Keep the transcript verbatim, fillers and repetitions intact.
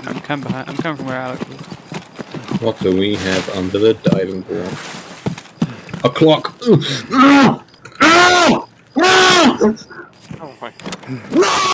I'm coming behind. I'm coming from where Alex is. What do we have under the diving board? A clock! Oh my.